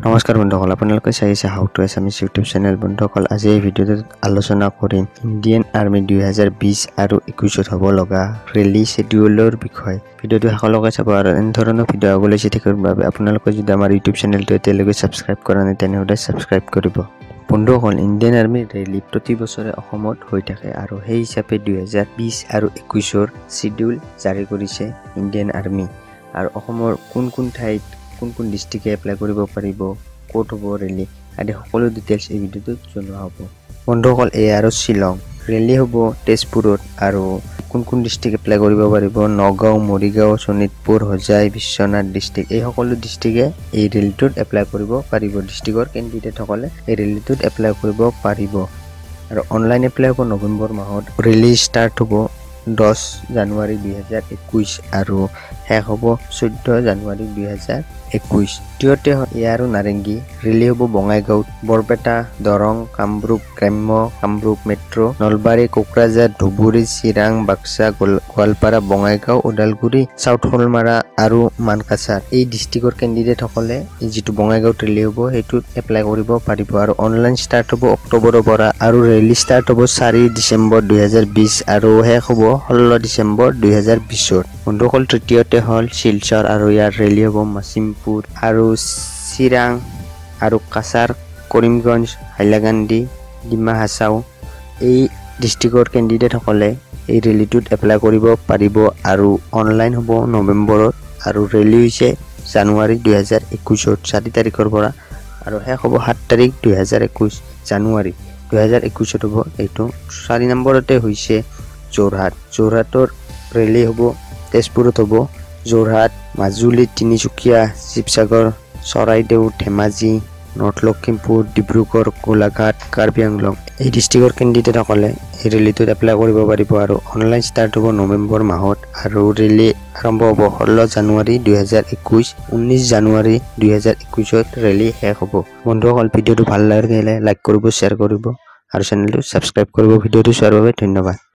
নমস্কাৰ বন্ধুসকল, আপোনালোকে চাই আছে how to Assamese YouTube channel. বন্ধুসকল, আজি এই ভিডিঅ'টোত আলোচনা কৰিম ইণ্ডিয়ান আৰ্মি 2020 আৰু 21ত হ'ব লগা ৰেলী শ্বেডিউলৰ বিষয়ে। ভিডিঅ'টো শেষলৈকে চাব আৰু এনে ধৰণৰ ভিডিঅ' আগলৈ চাই থাকিবৰ বাবে আপোনালোকে যদি আমাৰ ইউটিউব চেনেলটো এতিয়ালৈকে ছাবস্ক্ৰাইব কৰা নাই তেনেহ'লে ছাবস্ক্ৰাইব কৰিব। বন্ধুসকল, ইণ্ডিয়ান আৰ্মিৰ ৰেলী প্ৰতি বছৰে অসমত হৈ থাকে আৰু সেই হিচাপে 2020 আৰু 21ৰ শ্বেডিউল জাৰি কৰিছে ইণ্ডিয়ান আৰ্মি। আৰু অসমৰ কোন ঠাইত কোন ডিষ্ট্ৰিক্টে এপ্লাই কৰিব পাৰিব, ক'ত হ'ব ৰেলী আদি সকলো ডিটেইলছ এই ভিডিঅ'টোত জনোৱা হ'ব। বন্ধুসকল, এয়া আৰু শ্বিলং ৰেলী হ'ব তেজপুৰত আৰু কোন ডিষ্ট্ৰিক্ট এপ্লাই কৰিব পাৰিব, নগাঁও, মৰিগাঁও, শোণিতপুৰ, হোজাই, বিশ্বনাথ ডিষ্ট্ৰিক্ট এই সকলো ডিষ্ট্ৰিক্টে এই ৰেলীটোত এপ্লাই কৰিব পাৰিব। ডিষ্ট্ৰিক্টৰ কেণ্ডিডেটসকলে এই ৰেলীটোত এপ্লাই কৰিব পাৰিব আৰু অনলাইন এপ্লাই হ'ব। নৱেম্বৰ মাহত ৰেলী ষ্টাৰ্ট হ'ব 10 জানুৱাৰী 2021 আৰু শেষ হ'ব 14 জানুৱাৰী 2021। দ্বিতীয়তে এয়া আৰু নাৰেংগী ৰেলী হ'ব বঙাইগাঁৱত, বৰপেটা, দৰং, কামৰূপ গ্ৰাম্য, কামৰূপ মেট্ৰ', নলবাৰী, কোকৰাঝাৰ, ধুবুৰী, চিৰাং, বাক্সা, গোৱালপাৰা, বঙাইগাঁও, ওদালগুৰি, চাউথ শোলমাৰা আৰু মানকাছাৰ এই ডিষ্ট্ৰিক্টৰ কেণ্ডিডেটসকলে যিটো বঙাইগাঁৱত ৰেলী হ'ব সেইটোত এপ্লাই কৰিব পাৰিব। আৰু অনলাইন ষ্টাৰ্ট হ'ব অক্টোবৰৰ পৰা আৰু ৰেলী ষ্টাৰ্ট হ'ব 4 ডিচেম্বৰ 2020 আৰু শেষ হ'ব 16 ডিচেম্বৰ 2020। বন্ধুসকল, তৃতীয়তে হ'ল শিলচৰ আৰু ইয়াৰ ৰেলী হ'ব মাছিমপুৰ আৰু চিৰাং আৰু কাছাৰ, কৰিমগঞ্জ, হাইলাকান্দি, ডিমা হাছাও এই ডিষ্ট্ৰিক্টৰ কেণ্ডিডেটসকলে এই ৰেলীটোত এপ্লাই কৰিব পাৰিব আৰু অনলাইন হ'ব নৱেম্বৰত আৰু ৰেলী হৈছে জানুৱাৰী 2021 4 তাৰিখৰ পৰা আৰু শেষ হ'ব 7 তাৰিখ 2021 জানুৱাৰী 2021 হ'ব। এইটো 4 নম্বৰতে হৈছে যোৰহাটৰ ৰেলী হ'ব তেজপুৰত হ'ব, যোৰহাট, মাজুলী, তিনিচুকীয়া, শিৱসাগৰ, চৰাইদেউ, ধেমাজি, নৰ্থ লখিমপুৰ, ডিব্ৰুগড়, গোলাঘাট, কাৰ্বি আংলং এই ডিষ্ট্ৰিক্টৰ কেণ্ডিডেটসকলে এই ৰেলীটোত এপ্লাই কৰিব পাৰিব আৰু অনলাইন ষ্টাৰ্ট হ'ব নৱেম্বৰ মাহত আৰু ৰেলী আৰম্ভ হ'ব 16 জানুৱাৰী 2021, 19 জানুৱাৰী 2021 ৰেলী শেষ হ'ব। বন্ধুসকল, ভিডিঅ'টো ভাল লাগিলে লাইক কৰিব, শ্বেয়াৰ কৰিব আৰু চেনেলটো ছাবস্ক্ৰাইব কৰিব। ভিডিঅ'টো চোৱাৰ বাবে ধন্যবাদ।